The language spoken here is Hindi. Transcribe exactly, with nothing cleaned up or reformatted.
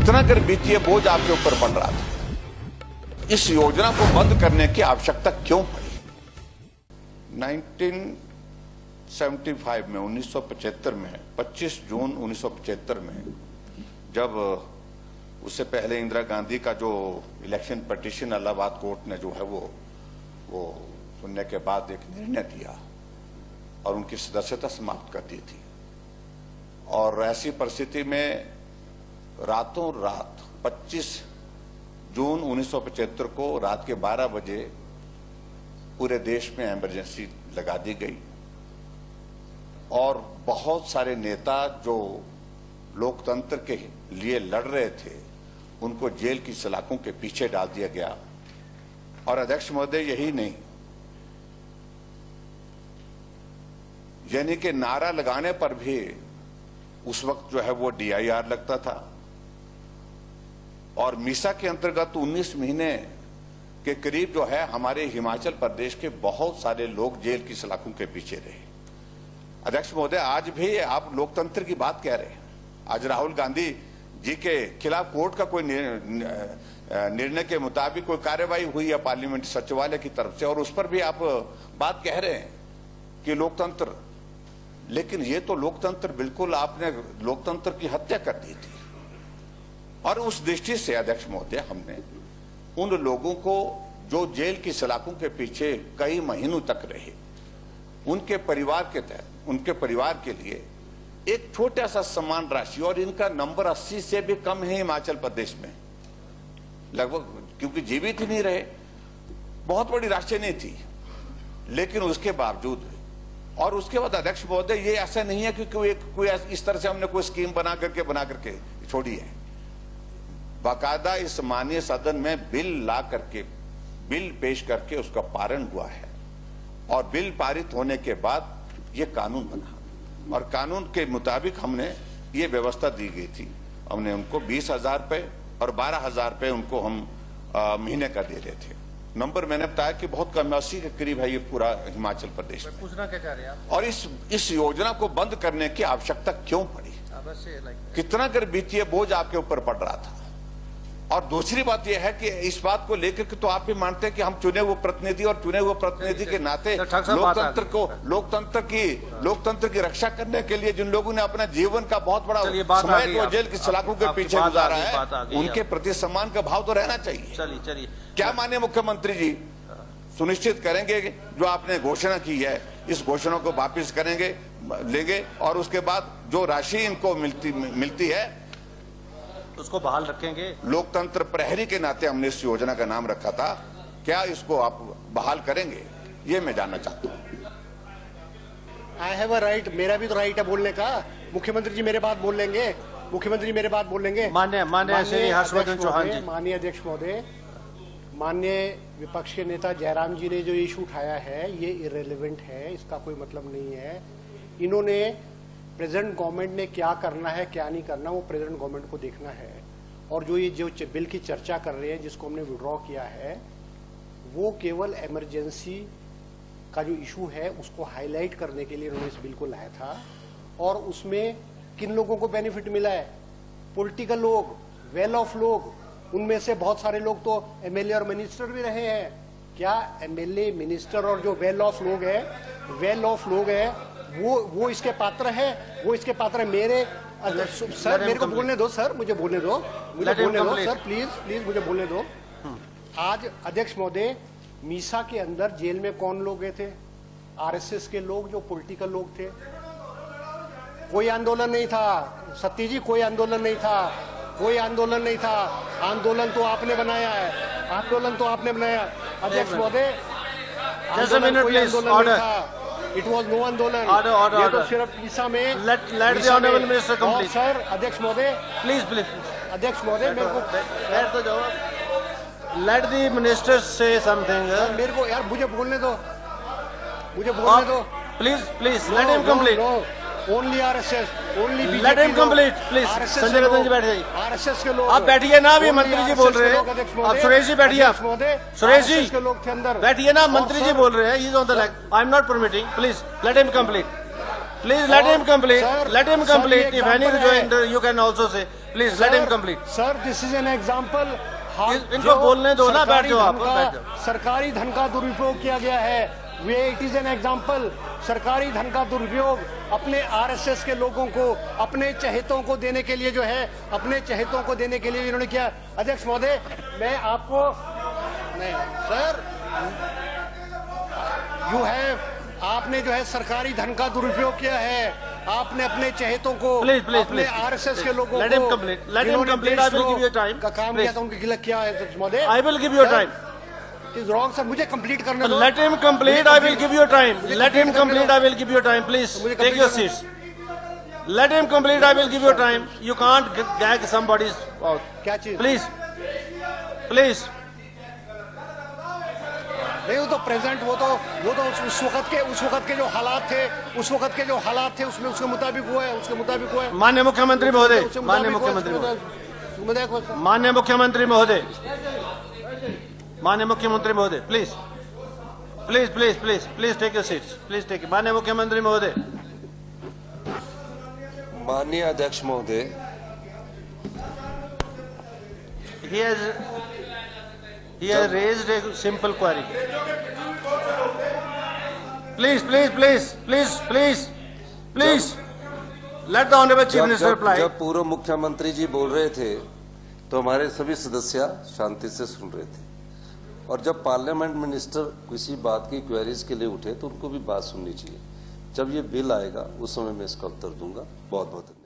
कितना कर बीती बोझ आपके ऊपर पड़ रहा था। इस योजना को बंद करने की आवश्यकता क्यों पड़ी? उन्नीस सौ पचहत्तर में उन्नीस सौ पचहत्तर में पच्चीस जून उन्नीस सौ पचहत्तर में जब उससे पहले इंदिरा गांधी का जो इलेक्शन पिटीशन इलाहाबाद कोर्ट ने जो है वो वो सुनने के बाद एक निर्णय दिया और उनकी सदस्यता समाप्त कर दी थी। और ऐसी परिस्थिति में रातों रात पच्चीस जून उन्नीस सौ पचहत्तर को रात के बारह बजे पूरे देश में इमरजेंसी लगा दी गई और बहुत सारे नेता जो लोकतंत्र के लिए लड़ रहे थे उनको जेल की सलाखों के पीछे डाल दिया गया। और अध्यक्ष महोदय, यही नहीं, यानी कि नारा लगाने पर भी उस वक्त जो है वो डी आई आर लगता था और मीसा के अंतर्गत उन्नीस महीने के करीब जो है हमारे हिमाचल प्रदेश के बहुत सारे लोग जेल की सलाखों के पीछे रहे। अध्यक्ष महोदय, आज भी आप लोकतंत्र की बात कह रहे हैं। आज राहुल गांधी जी के खिलाफ कोर्ट का कोई निर्णय के मुताबिक कोई कार्रवाई हुई है पार्लियामेंट सचिवालय की तरफ से और उस पर भी आप बात कह रहे हैं कि लोकतंत्र, लेकिन ये तो लोकतंत्र बिल्कुल आपने लोकतंत्र की हत्या कर दी थी। और उस दृष्टि से अध्यक्ष महोदय, हमने उन लोगों को जो जेल की सलाखों के पीछे कई महीनों तक रहे, उनके परिवार के तहत उनके परिवार के लिए एक छोटा सा सम्मान राशि, और इनका नंबर अस्सी से भी कम है हिमाचल प्रदेश में लगभग, क्योंकि जीवित ही नहीं रहे, बहुत बड़ी राशि नहीं थी, लेकिन उसके बावजूद। और उसके बाद अध्यक्ष महोदय, ये ऐसा नहीं है कि कोई कोई इस तरह से हमने कोई स्कीम बना करके बना करके छोड़ी है। बाकायदा इस माननीय सदन में बिल ला करके बिल पेश करके उसका पारण हुआ है और बिल पारित होने के बाद ये कानून बना और कानून के मुताबिक हमने ये व्यवस्था दी गई थी। हमने उनको बीस हजार रुपए और बारह हजार रुपए उनको हम आ, महीने का दे रहे थे। नंबर मैंने बताया कि बहुत कम, अस्सी के करीब है ये पूरा हिमाचल प्रदेश में। पूछना क्या चाह रहे हैं आप? और इस इस योजना को बंद करने की आवश्यकता क्यों पड़ी? कितना कर बीती बोझ आपके ऊपर पड़ रहा था। और दूसरी बात यह है कि इस बात को लेकर के तो आप भी मानते हैं कि हम चुने हुए प्रतिनिधि और चुने हुए प्रतिनिधि के नाते लोकतंत्र को लोकतंत्र की लोकतंत्र की रक्षा करने के लिए जिन लोगों ने अपना जीवन का बहुत बड़ा समय जेल की सलाखों के पीछे गुजारा है, उनके प्रति सम्मान का भाव तो रहना चाहिए। चलिए चलिए क्या माननीय मुख्यमंत्री जी सुनिश्चित करेंगे जो आपने घोषणा की है, इस घोषणा को वापिस करेंगे लेंगे और उसके बाद जो राशि इनको मिलती मिलती है उसको बहाल रखेंगे? लोकतंत्र प्रहरी के नाते हमने इस योजना का नाम रखा था, क्या इसको आप बहाल करेंगे, ये मैं जानना चाहता हूँ। आई हैव अ राइट, मेरा भी तो राइट है बोलने का। मुख्यमंत्री जी मेरे बात बोल लेंगे, मुख्यमंत्री जी मेरे बात बोल लेंगे। माननीय माननीय श्री हर्षवर्धन चौहान जी। माननीय अध्यक्ष महोदय, माननीय विपक्ष के नेता जयराम जी ने जो इशू उठाया है ये इररिलेवेंट है, इसका कोई मतलब नहीं है। इन्होंने प्रेजेंट गवर्नमेंट ने क्या करना है क्या नहीं करना वो प्रेजेंट गवर्नमेंट को देखना है। और जो ये जो बिल की चर्चा कर रहे हैं जिसको हमने विड्रॉ किया है वो केवल इमरजेंसी का जो इशू है उसको हाईलाइट करने के लिए उन्होंने इस बिल को लाया था। और उसमें किन लोगों को बेनिफिट मिला है? पॉलिटिकल लोग, वेल ऑफ लोग, उनमें से बहुत सारे लोग तो एमएलए और मिनिस्टर भी रहे हैं। क्या एमएलए, मिनिस्टर और जो वेल ऑफ लोग है वेल ऑफ लोग है वो वो इसके पात्र है? वो इसके पात्र है? मेरे सर मेरे को बोलने दो सर, मुझे बोलने दो मुझे बोलने दो सर, प्लीज प्लीज मुझे बोलने दो। आज अध्यक्ष महोदय, मीसा के अंदर जेल में कौन लोग गए थे? आरएसएस के लोग, जो पॉलिटिकल लोग थे। कोई आंदोलन नहीं था सत्ती जी, कोई आंदोलन नहीं था, कोई आंदोलन नहीं था। आंदोलन तो आपने बनाया है, आंदोलन तो आपने बनाया। अध्यक्ष महोदय, आंदोलन कोई आंदोलन नहीं था। It was no आंदोलन। Order, order, ये order. तो सिर्फ मीसा में Let let the honorable minister complete. Sir अध्यक्ष महोदय, Please please. अध्यक्ष महोदय मेरे को बैठ तो जाओ। Let the minister say something. मेरे को यार मुझे बोलने दो, मुझे बोलने दो। Please please let him complete. Only RSS, only BJP. Let him complete, please. Sanjay Ratan ji बैठ जाइए। आरएसएस के लोग आप बैठिए ना, अभी मंत्री जी बोल रहे हैं। आप सुरेश जी बैठिए। आप सुरेश जी के लोग थे अंदर, बैठिए ना, मंत्री जी बोल रहे हैं। He is on the line. I am not permitting. Please let him complete. Please let him complete. Let him complete. If any rejoinder, you can also say. Please let him complete. Sir, this is an example. इनको बोलने दो ना, बैठ जाओ आप, बैठ जाओ। सरकारी धन का दुरुपयोग किया गया है, way it is an example. सरकारी धन का दुरुपयोग अपने आरएसएस के लोगों को, अपने चहेतों को देने के लिए जो है, अपने चहेतों को देने के लिए इन्होंने किया। अध्यक्ष महोदय, मैं आपको नहीं सर, यू हैव, आपने जो है सरकारी धन का दुरुपयोग किया है। आपने अपने चहेतों को, प्लीज प्लीज अपने आरएसएस के लोगों लेट हिम को, complete, let him complete, I will give you time का काम किया था, उनके खिलाफ क्या है महोदय? I will give you time. Is wrong sir, मुझे कंप्लीट करने दो। Let him complete, I will give you time. Let him complete, I will give you time. Please take your seats. Let him complete, I will give you time. You can't gag somebody's mouth. क्या चीज? Please, please. नहीं, वो तो प्रेजेंट, वो तो वो तो उस वक्त के उस वक्त के जो हालात थे, उस वक्त के जो हालात थे उसमें उसके मुताबिक हुआ है, उसके मुताबिक हुआ है। माननीय मुख्यमंत्री महोदय, माननीय मुख्यमंत्री महोदय, माननीय मुख्यमंत्री महोदय, माननीय मुख्यमंत्री महोदय, please please please please please take your seats, please take. माननीय मुख्यमंत्री महोदय, माननीय अध्यक्ष महोदय, he has he has raised a simple query. Please, please, please, please, please, please let the honorable chief minister reply. जब पूर्व मुख्यमंत्री जी बोल रहे थे तो हमारे सभी सदस्य शांति से सुन रहे थे, और जब पार्लियामेंट मिनिस्टर किसी बात की क्वेरीज के लिए उठे तो उनको भी बात सुननी चाहिए। जब ये बिल आएगा उस समय मैं इसका उत्तर दूंगा। बहुत बहुत धन्यवाद।